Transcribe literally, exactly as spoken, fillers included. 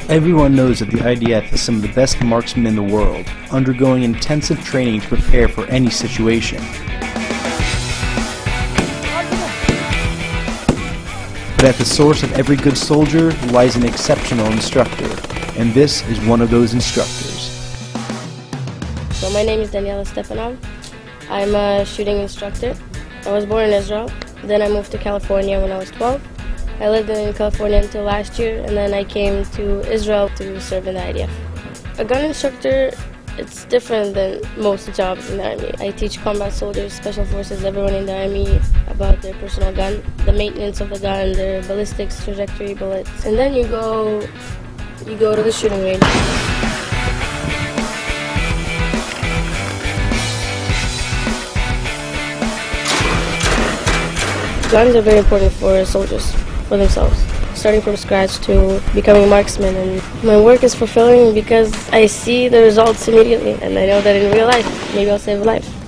Everyone knows that the I D F is some of the best marksmen in the world, undergoing intensive training to prepare for any situation. But at the source of every good soldier lies an exceptional instructor, and this is one of those instructors. So my name is Daniela Stepanov. I'm a shooting instructor. I was born in Israel, then I moved to California when I was twelve. I lived in California until last year, and then I came to Israel to serve in the I D F. A gun instructor, it's different than most jobs in the Army. I teach combat soldiers, special forces, everyone in the Army about their personal gun, the maintenance of the gun, their ballistics, trajectory, bullets. And then you go, you go to the shooting range. Guns are very important for soldiers, for themselves, starting from scratch to becoming marksmen. And my work is fulfilling because I see the results immediately, and I know that in real life, maybe I'll save a life.